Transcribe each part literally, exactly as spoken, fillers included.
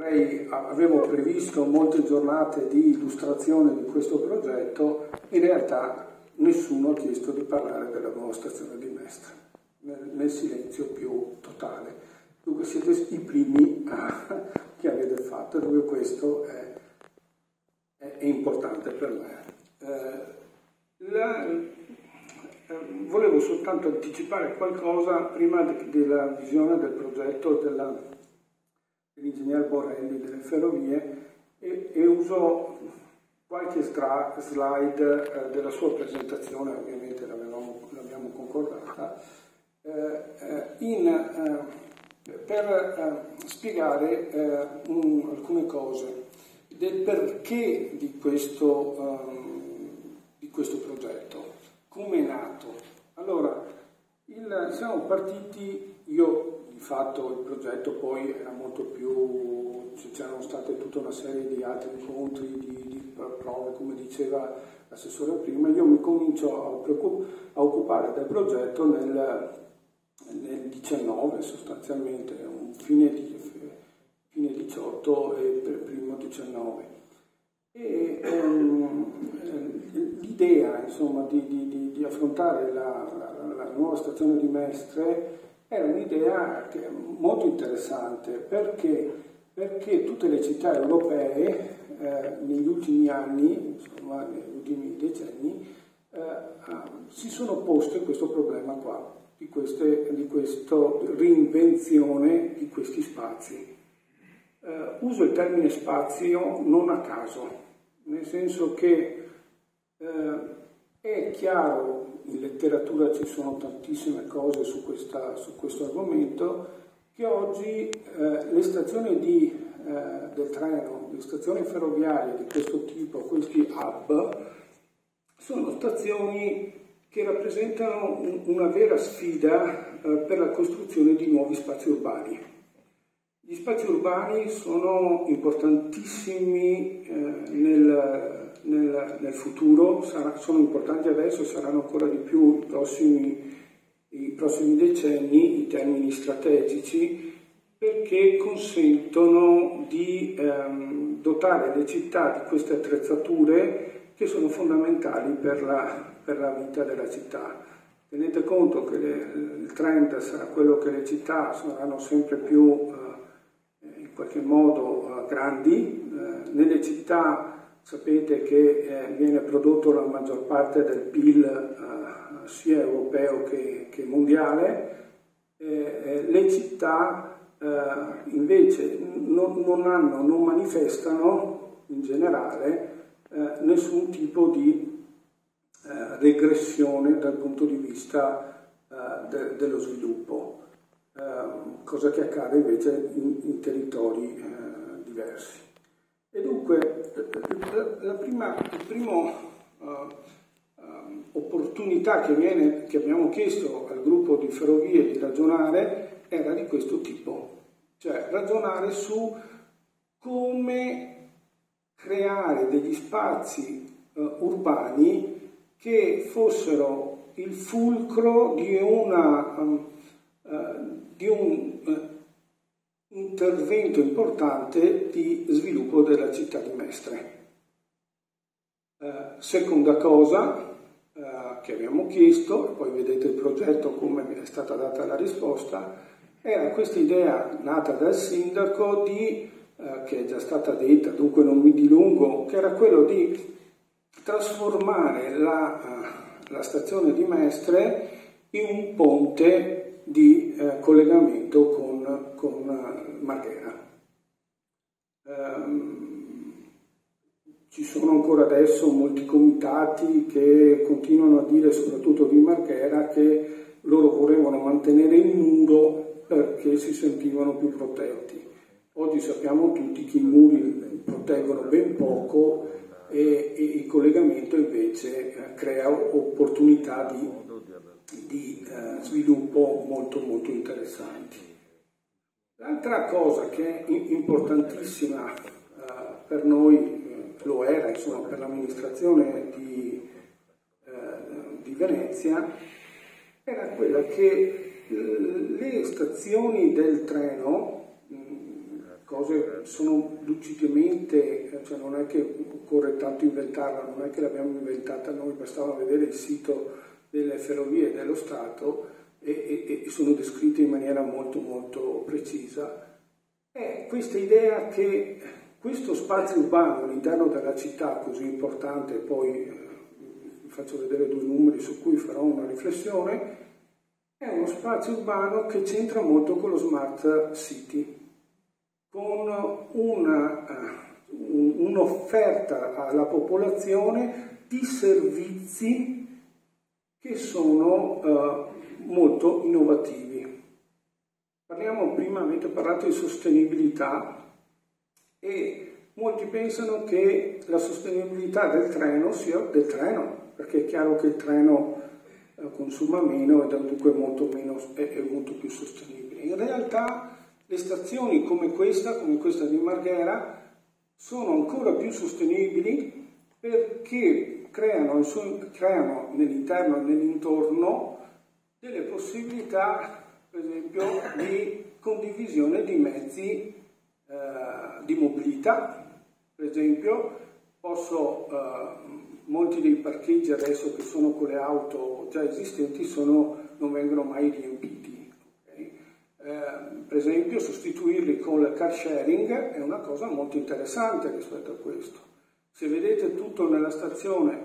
avrei, avevo previsto molte giornate di illustrazione di questo progetto, in realtà nessuno ha chiesto di parlare della nuova stazione di Mestre, nel, nel silenzio più totale. Dunque siete i primi a, che avete fatto, e dunque questo è, è, è importante per me. Eh, la, eh, volevo soltanto anticipare qualcosa prima de, della visione del progetto della dell'ingegner Borrelli delle ferrovie e, e uso qualche slide eh, della sua presentazione, ovviamente l'abbiamo concordata, eh, eh, in, eh, per eh, spiegare eh, un, alcune cose del perché di questo, um, di questo progetto, come è nato. Allora, il, siamo partiti, io di fatto il progetto poi era molto più, c'erano state tutta una serie di altri incontri, di, di prove, come diceva l'assessore prima. Io mi comincio a, a occupare del progetto nel, nel diciannove sostanzialmente, un fine, di, fine diciotto e per primo diciannove. E ehm, l'idea insomma di, di, di affrontare la, la, la nuova stazione di Mestre era un'idea molto interessante perché, perché tutte le città europee eh, negli ultimi anni, insomma negli ultimi decenni, eh, si sono poste questo problema qua, di, queste, di questa reinvenzione di questi spazi. Eh, uso il termine spazio non a caso, nel senso che eh, è chiaro, in letteratura ci sono tantissime cose su, questa, su questo argomento, che oggi eh, le stazioni di, eh, del treno, le stazioni ferroviarie di questo tipo, questi hub, sono stazioni che rappresentano un, una vera sfida eh, per la costruzione di nuovi spazi urbani. Gli spazi urbani sono importantissimi eh, nel, nel, nel futuro, sarà, sono importanti adesso e saranno ancora di più i prossimi, i prossimi decenni, i termini strategici, perché consentono di ehm, dotare le città di queste attrezzature che sono fondamentali per la, per la vita della città. Tenete conto che le, il trend sarà quello che le città saranno sempre più eh, in qualche modo uh, grandi. Uh, nelle città sapete che eh, viene prodotto la maggior parte del P I L uh, sia europeo che, che mondiale. Eh, eh, le città uh, invece non, non hanno, non manifestano in generale uh, nessun tipo di uh, regressione dal punto di vista uh, de, dello sviluppo. Uh, cosa che accade invece in, in territori uh, diversi. E dunque la, la prima il primo, uh, um, opportunità che, viene, che abbiamo chiesto al gruppo di ferrovie di ragionare era di questo tipo, cioè ragionare su come creare degli spazi uh, urbani che fossero il fulcro di una um, uh, di un uh, intervento importante di sviluppo della città di Mestre. Uh, seconda cosa uh, che abbiamo chiesto, e poi vedete il progetto come mi è stata data la risposta, era questa idea nata dal sindaco di, uh, che è già stata detta, dunque non mi dilungo, che era quello di trasformare la, uh, la stazione di Mestre in un ponte di eh, collegamento con, con uh, Marghera. Um, ci sono ancora adesso molti comitati che continuano a dire, soprattutto di Marghera, che loro volevano mantenere il muro perché si sentivano più protetti. Oggi sappiamo tutti che i muri proteggono ben poco e, e il collegamento invece eh, crea opportunità di di eh, sviluppo molto molto interessanti. L'altra cosa che è importantissima eh, per noi, eh, lo era insomma per l'amministrazione di, eh, di Venezia, era quella che eh, le stazioni del treno, mh, cose sono lucidamente, cioè non è che occorre tanto inventarla, non è che l'abbiamo inventata noi, bastava vedere il sito delle ferrovie dello Stato e, e, e sono descritte in maniera molto molto precisa. È questa idea che questo spazio urbano all'interno della città così importante, poi eh, vi faccio vedere due numeri su cui farò una riflessione, è uno spazio urbano che c'entra molto con lo smart city, con un'offerta alla popolazione di servizi che sono uh, molto innovativi. Parliamo, prima avete parlato di sostenibilità e molti pensano che la sostenibilità del treno sia del treno, perché è chiaro che il treno uh, consuma meno e dunque molto, meno, è, è molto più sostenibile. In realtà le stazioni come questa, come questa di Marghera, sono ancora più sostenibili perché creano, creano nell'interno e nell'intorno delle possibilità, per esempio, di condivisione di mezzi eh, di mobilità. Per esempio, posso, eh, molti dei parcheggi adesso che sono con le auto già esistenti sono, non vengono mai riempiti. Eh, per esempio sostituirli con il car sharing è una cosa molto interessante rispetto a questo. Se vedete tutto nella stazione,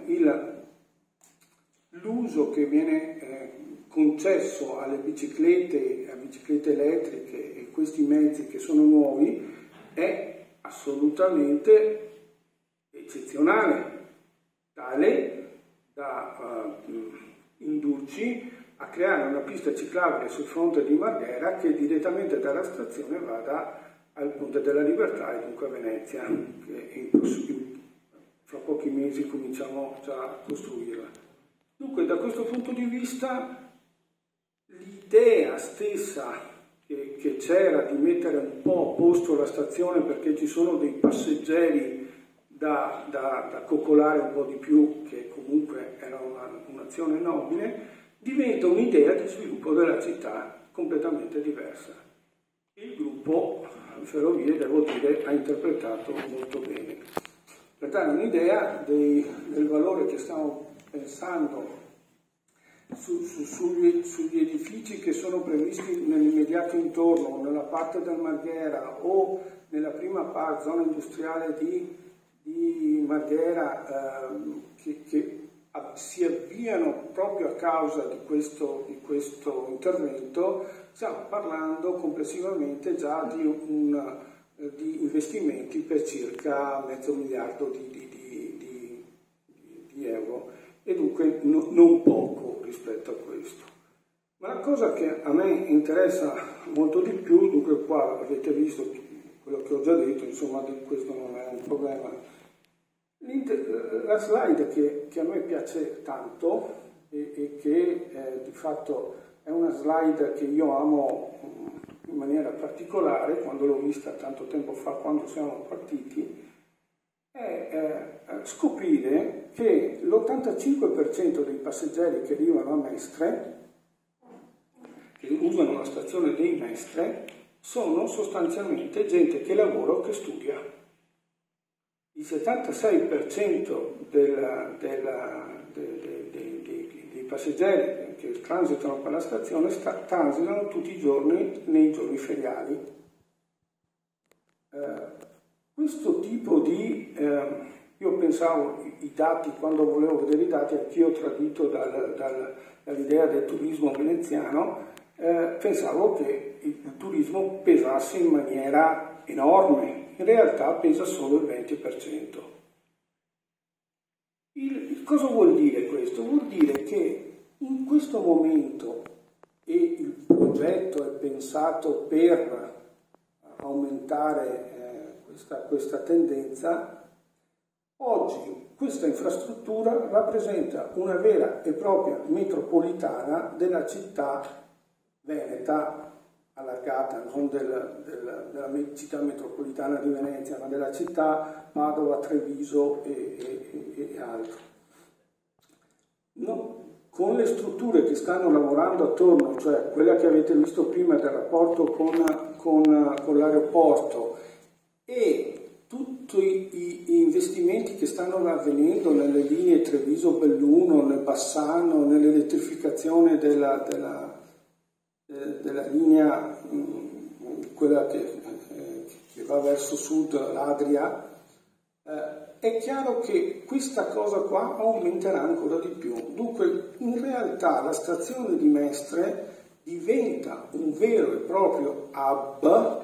l'uso che viene eh, concesso alle biciclette, a biciclette elettriche e questi mezzi che sono nuovi è assolutamente eccezionale, tale da uh, indurci a creare una pista ciclabile sul fronte di Marghera che direttamente dalla stazione vada al Ponte della Libertà e dunque a Venezia, che in, fra pochi mesi cominciamo già a costruirla. Dunque, da questo punto di vista, l'idea stessa che, che c'era di mettere un po' a posto la stazione perché ci sono dei passeggeri da, da, da coccolare un po' di più, che comunque era un'azione nobile, diventa un'idea di sviluppo della città completamente diversa. Il gruppo Ferrovie, devo dire, ha interpretato molto bene. Per dare un'idea del valore che stiamo pensando su, su, sugli, sugli edifici che sono previsti nell'immediato intorno, nella parte del Marghera o nella prima parte, zona industriale di, di Marghera, eh, che, che si avviano proprio a causa di questo, di questo intervento, stiamo parlando complessivamente già di, un, di investimenti per circa mezzo miliardo di, di, di, di, di euro e dunque no, non poco rispetto a questo. Ma la cosa che a me interessa molto di più, dunque qua avete visto quello che ho già detto, insomma questo non è un problema. La slide che, che a me piace tanto e, e che eh, di fatto è una slide che io amo in maniera particolare, quando l'ho vista tanto tempo fa, quando siamo partiti, è eh, scoprire che l'ottantacinque per cento dei passeggeri che arrivano a Mestre, che usano la stazione dei Mestre, sono sostanzialmente gente che lavora o che studia. Il settantasei per cento della, della, de, de, de, de, dei passeggeri che transitano per la stazione sta, transitano tutti i giorni nei giorni feriali. Eh, questo tipo di... Eh, io pensavo, i, i dati, quando volevo vedere i dati, anch'io tradito dal, dal, dall'idea del turismo veneziano, eh, pensavo che il, il turismo pesasse in maniera enorme. In realtà pesa solo il venti per cento. Il, cosa vuol dire questo? Vuol dire che in questo momento, e il progetto è pensato per aumentare eh, questa, questa tendenza, oggi questa infrastruttura rappresenta una vera e propria metropolitana della città veneta allargata, non del, del, della città metropolitana di Venezia, ma della città Padova, Treviso e, e, e altro. No, con le strutture che stanno lavorando attorno, cioè quella che avete visto prima del rapporto con, con, con l'aeroporto e tutti i investimenti che stanno avvenendo nelle linee Treviso-Belluno, nel Bassano, nell'elettrificazione della, della, eh, della linea, mh, quella che, eh, che va verso sud, l'Adria, eh, è chiaro che questa cosa qua aumenterà ancora di più. Dunque, in realtà la stazione di Mestre diventa un vero e proprio hub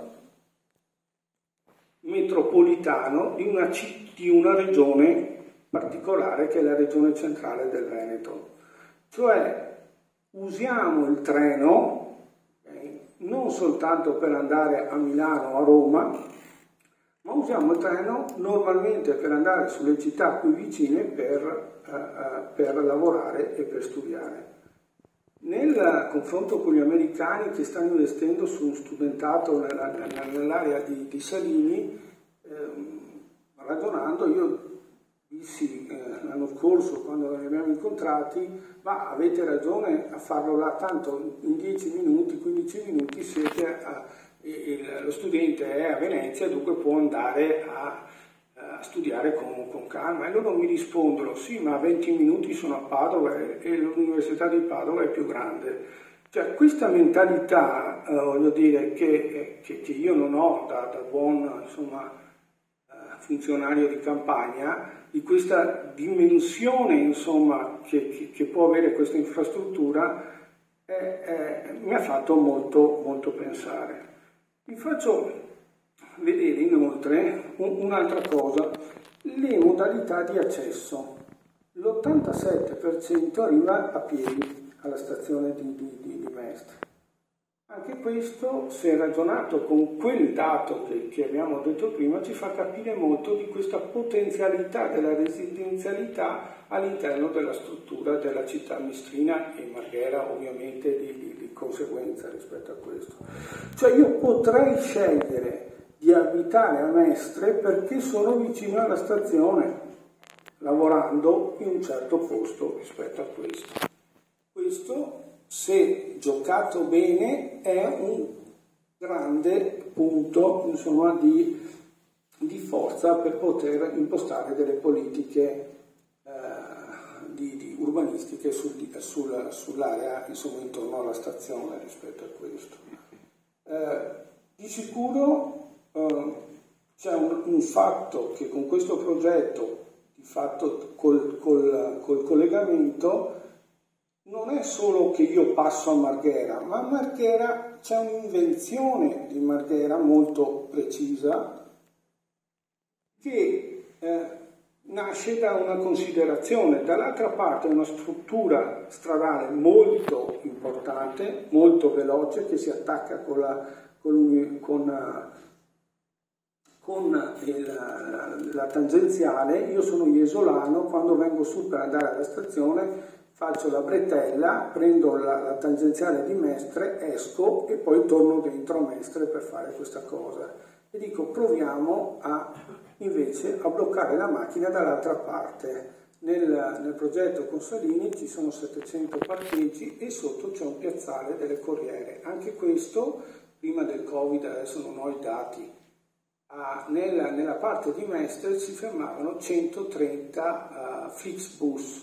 metropolitano di una, di una regione particolare che è la regione centrale del Veneto. Cioè usiamo il treno, okay, non soltanto per andare a Milano o a Roma, ma usiamo il treno normalmente per andare sulle città qui vicine per, uh, uh, per lavorare e per studiare. Nel confronto con gli americani che stanno investendo su un studentato nell'area di, di Salini, ehm, ragionando, io dissi eh, l'anno scorso quando li abbiamo incontrati, ma avete ragione a farlo là, tanto in dieci minuti, quindici minuti siete a, il, lo studente è a Venezia, dunque può andare a, a studiare con, con calma. E loro mi rispondono, sì, ma a venti minuti sono a Padova e l'Università di Padova è più grande. Cioè questa mentalità, eh, voglio dire, che, che, che io non ho da, da buon insomma, eh, funzionario di campagna, di questa dimensione insomma, che, che, che può avere questa infrastruttura, eh, eh, mi ha fatto molto, molto pensare. Vi faccio vedere inoltre un'altra cosa, le modalità di accesso. L'ottantasette per cento arriva a piedi alla stazione di, di, di, di Mestre. Anche questo, se ragionato con quel dato che, che abbiamo detto prima, ci fa capire molto di questa potenzialità della residenzialità all'interno della struttura della città mestrina e Marghera ovviamente di, di, di conseguenza rispetto a questo. Cioè io potrei scegliere di abitare a Mestre perché sono vicino alla stazione, lavorando in un certo posto rispetto a questo. Questo, se giocato bene, è un grande punto insomma, di, di forza per poter impostare delle politiche eh, di, di urbanistiche sul, sul, sull'area insomma, intorno alla stazione rispetto a questo. Eh, di sicuro eh, c'è un, un fatto che con questo progetto, di fatto col, col, col collegamento, non è solo che io passo a Marghera, ma a Marghera c'è un'invenzione di Marghera molto precisa che eh, nasce da una considerazione. Dall'altra parte è una struttura stradale molto importante, molto veloce, che si attacca con la, con, con, con il, la, la tangenziale. Io sono iesolano, quando vengo su per andare alla stazione faccio la bretella, prendo la, la tangenziale di Mestre, esco e poi torno dentro a Mestre per fare questa cosa. E dico, proviamo a, invece a bloccare la macchina dall'altra parte. Nel, nel progetto con Salini ci sono settecento parcheggi e sotto c'è un piazzale delle corriere. Anche questo, prima del Covid, adesso non ho i dati, ah, nella, nella parte di Mestre si fermavano centotrenta uh, Flixbus,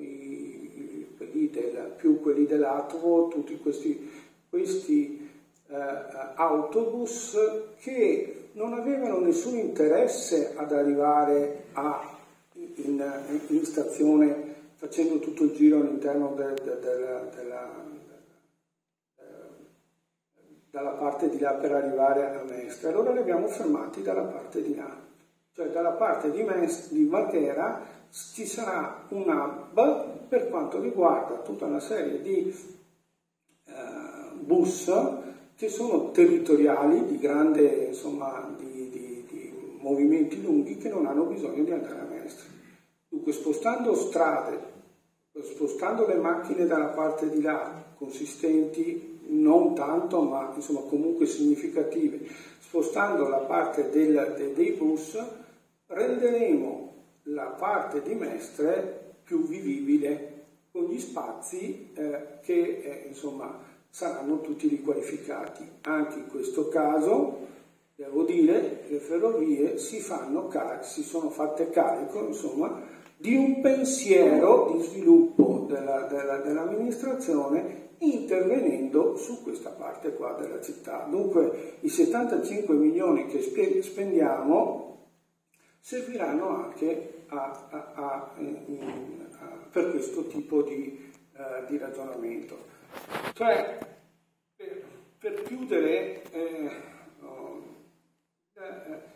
Del, più quelli dell'Atvo, tutti questi, questi eh, autobus che non avevano nessun interesse ad arrivare a, in, in stazione facendo tutto il giro all'interno de, de, de, de, della, de, dalla parte di là per arrivare a Mestre. Allora li abbiamo fermati dalla parte di là, cioè dalla parte di, Mestre, di Marghera ci sarà un hub per quanto riguarda tutta una serie di eh, bus che sono territoriali, di grande, insomma, di, di, di movimenti lunghi che non hanno bisogno di andare a Mestre. Dunque, spostando strade, spostando le macchine dalla parte di là, consistenti, non tanto, ma insomma comunque significative, spostando la parte del, de, dei bus, renderemo la parte di Mestre più vivibile, con gli spazi eh, che eh, insomma saranno tutti riqualificati. Anche in questo caso devo dire, le ferrovie si, fanno car- si sono fatte carico, insomma, di un pensiero di sviluppo della, della, dell'amministrazione intervenendo su questa parte qua della città. Dunque i settantacinque milioni che spendiamo serviranno anche a, a, a, in, a, per questo tipo di, uh, di ragionamento. Cioè, per, per chiudere, eh, oh, eh,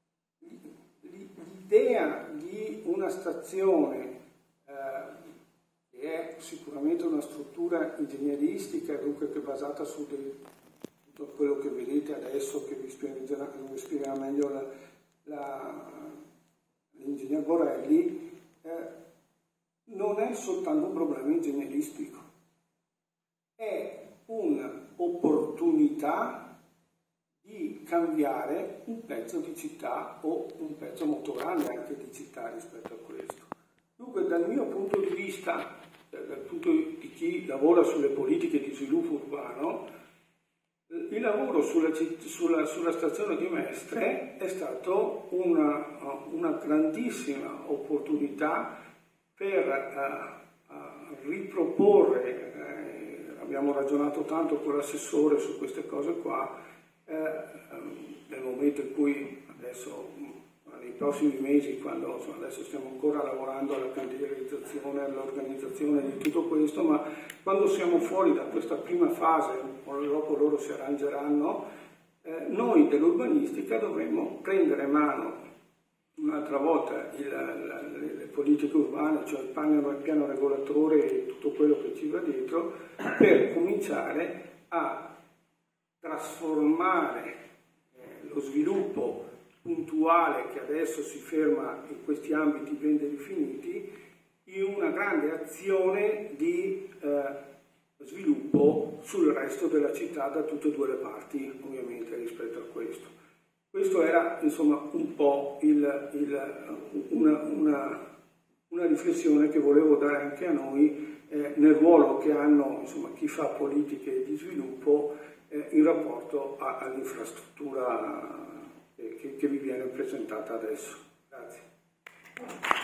l'idea di una stazione eh, che è sicuramente una struttura ingegneristica, dunque che è basata su dei, tutto quello che vedete adesso, che vi spiegherà, vi spiegherà meglio la, la, l'ingegner Borelli, eh, non è soltanto un problema ingegneristico, è un'opportunità di cambiare un pezzo di città o un pezzo molto grande anche di città rispetto a questo. Dunque, dal mio punto di vista, dal punto di chi lavora sulle politiche di sviluppo urbano, il lavoro sulla, sulla, sulla stazione di Mestre è stato una, una grandissima opportunità per uh, uh, riproporre, eh, abbiamo ragionato tanto con l'assessore su queste cose qua, eh, nel momento in cui adesso, nei prossimi mesi, quando insomma, adesso stiamo ancora lavorando alla cantierizzazione, all'organizzazione di tutto questo, ma quando siamo fuori da questa prima fase, dopo loro si arrangeranno, eh, noi dell'urbanistica dovremmo prendere mano un'altra volta il, la, le, le politiche urbane, cioè il piano, il piano regolatore e tutto quello che ci va dietro, per cominciare a trasformare eh, lo sviluppo puntuale che adesso si ferma in questi ambiti ben definiti in una grande azione di eh, sviluppo sul resto della città da tutte e due le parti, ovviamente, rispetto a questo. Questo era insomma un po' il, il, una, una, una riflessione che volevo dare anche a noi eh, nel ruolo che hanno insomma, chi fa politiche di sviluppo eh, in rapporto all'infrastruttura che, che vi viene presentata adesso. Grazie.